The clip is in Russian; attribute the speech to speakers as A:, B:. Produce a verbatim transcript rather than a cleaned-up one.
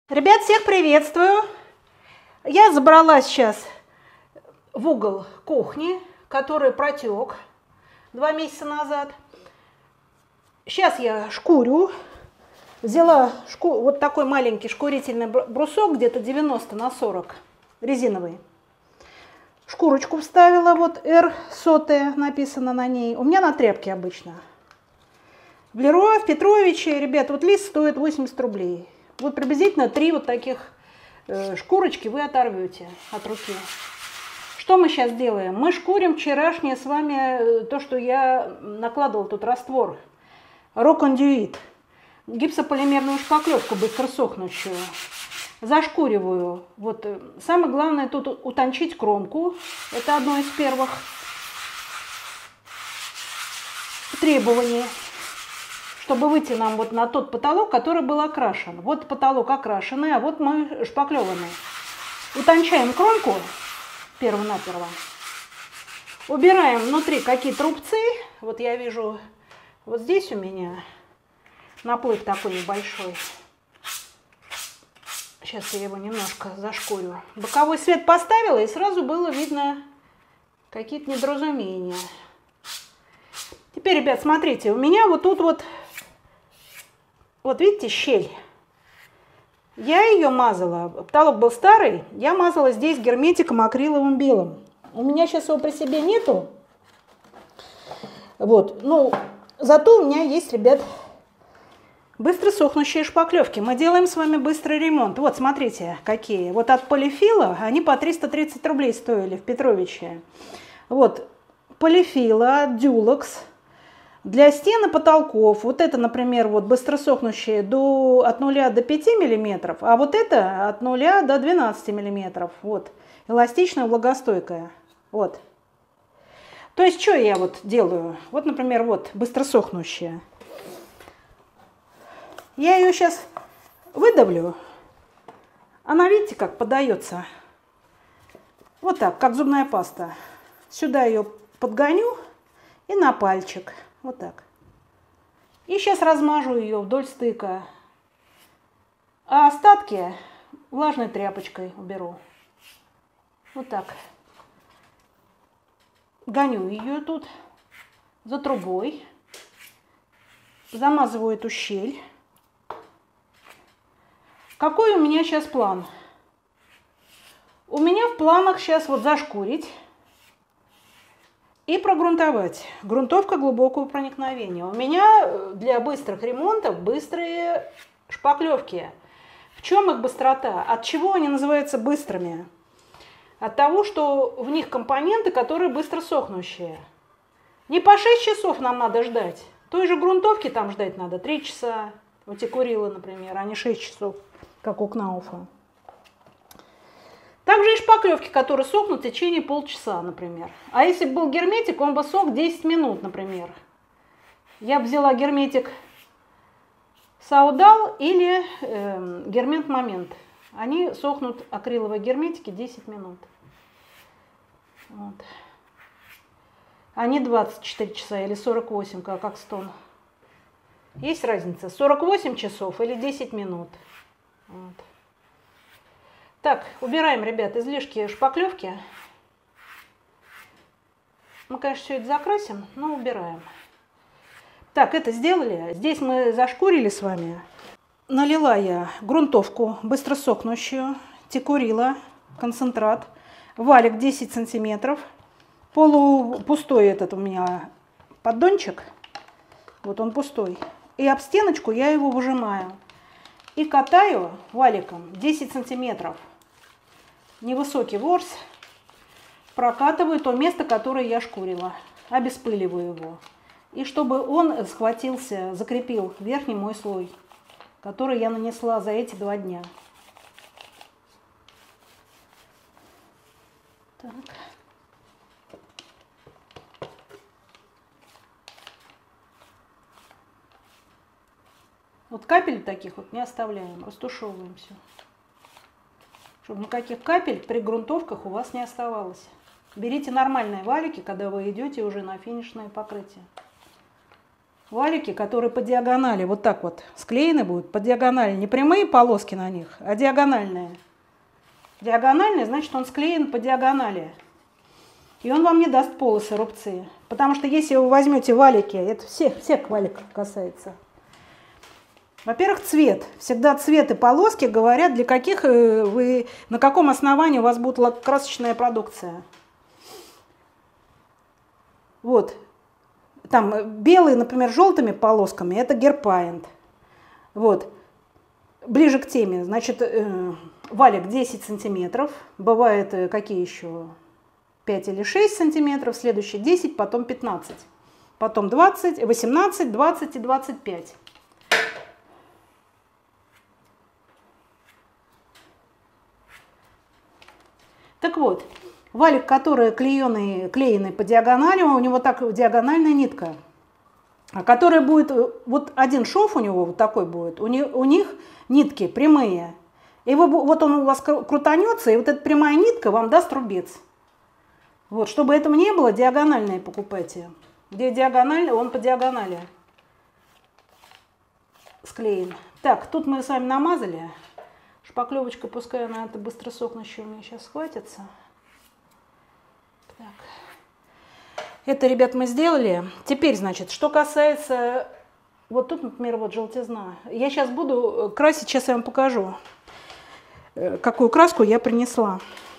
A: Ребят, всех приветствую! Я забралась сейчас в угол кухни, который протек два месяца назад. Сейчас я шкурю. Взяла шку... вот такой маленький шкурительный брусок, где-то девяносто на сорок, резиновый. Шкурочку вставила, вот эр сотая написано на ней. У меня на тряпке обычно. В Леруа, в Петровиче, ребят, вот лист стоит восемьдесят рублей. Вот приблизительно три вот таких э, шкурочки вы оторвете от руки. Что мы сейчас делаем? Мы шкурим вчерашнее с вами, то, что я накладывал тут раствор. Рокондюит. Гипсополимерную шпаклевку, быстро сохнущую. Зашкуриваю. Вот. Самое главное тут утончить кромку. Это одно из первых требований, чтобы выйти нам вот на тот потолок, который был окрашен. Вот потолок окрашенный, а вот мы шпаклеванный. Утончаем кромку перво-наперво. Убираем внутри какие-то рубцы. Вот я вижу, вот здесь у меня наплыв такой небольшой. Сейчас я его немножко зашкурю. Боковой свет поставила, и сразу было видно какие-то недоразумения. Теперь, ребят, смотрите, у меня вот тут вот Вот видите, щель. Я ее мазала, потолок был старый, я мазала здесь герметиком акриловым белым. У меня сейчас его при себе нету. Вот, ну, зато у меня есть, ребят, быстро сохнущие шпаклевки. Мы делаем с вами быстрый ремонт. Вот, смотрите, какие. Вот от Полифила, они по триста тридцать рублей стоили в Петровиче. Вот, Полифила, Дюлакс. Для стен и потолков, вот это, например, вот быстросохнущие до, от нуля до пяти миллиметров, а вот это от нуля до двенадцати миллиметров. Вот, эластичная, влагостойкая. Вот. То есть, что я вот делаю? Вот, например, вот быстросохнущая. Я ее сейчас выдавлю. Она, видите, как подается? Вот так, как зубная паста. Сюда ее подгоню и на пальчик. Вот так. И сейчас размажу ее вдоль стыка. А остатки влажной тряпочкой уберу. Вот так. Гоню ее тут за трубой. Замазываю эту щель. Какой у меня сейчас план? У меня в планах сейчас вот зашкурить и прогрунтовать. Грунтовка глубокого проникновения. У меня для быстрых ремонтов быстрые шпаклевки. В чем их быстрота? От чего они называются быстрыми? От того, что в них компоненты, которые быстро сохнущие. Не по шесть часов нам надо ждать. Той же грунтовки там ждать надо три часа. Вот и Курила, например, а не шесть часов, как у Кнауфа. Также и шпаклевки, которые сохнут в течение полчаса, например. А если бы был герметик, он бы сох десять минут, например. Я бы взяла герметик Саудал или э, гермент Момент. Они сохнут, акриловые герметики, десять минут. Вот. Они двадцать четыре часа или сорок восемь, как, как стон. Есть разница? сорок восемь часов или десять минут. Вот. Так, убираем, ребят, излишки шпаклевки. Мы, конечно, все это закрасим, но убираем. Так, это сделали. Здесь мы зашкурили с вами. Налила я грунтовку быстросохнущую, Текурила, концентрат, валик десять сантиметров. Полупустой этот у меня поддончик. Вот он пустой. И об стеночку я его выжимаю. И катаю валиком десять сантиметров. Невысокий ворс. Прокатываю то место, которое я шкурила. Обеспыливаю его. И чтобы он схватился, закрепил верхний мой слой, который я нанесла за эти два дня. Так. Вот капель таких вот не оставляем, растушевываем все. Чтобы никаких капель при грунтовках у вас не оставалось. Берите нормальные валики, когда вы идете уже на финишное покрытие. валики, которые по диагонали вот так вот склеены будут, по диагонали, не прямые полоски на них, а диагональные. Диагональный, значит, он склеен по диагонали. И он вам не даст полосы, рубцы. Потому что если вы возьмете валики, это всех, всех валиков касается. Во-первых, цвет. Всегда цвет и полоски говорят, для каких вы, на каком основании у вас будет красочная продукция. Вот. Там белые, например, желтыми полосками, это герпайнт. Вот. Ближе к теме. Значит, э, валик десять сантиметров. Бывает, э, какие еще? пять или шесть сантиметров. Следующий десять, потом пятнадцать. Потом двадцать, восемнадцать, двадцать и двадцать пять. Так вот, валик, который клееный, клееный по диагонали, у него так диагональная нитка, которая будет, вот один шов у него вот такой будет, у них, у них нитки прямые. И вы, вот он у вас крутанется, и вот эта прямая нитка вам даст рубец. Вот, чтобы этого не было, диагональные покупайте. Где диагональный, он по диагонали склеен. Так, тут мы с вами намазали. Шпаклевочка, пускай она это быстро сохнущая у меня сейчас схватится. Так. Это, ребят, мы сделали. Теперь, значит, что касается... Вот тут, например, вот желтизна. Я сейчас буду красить, сейчас я вам покажу, какую краску я принесла.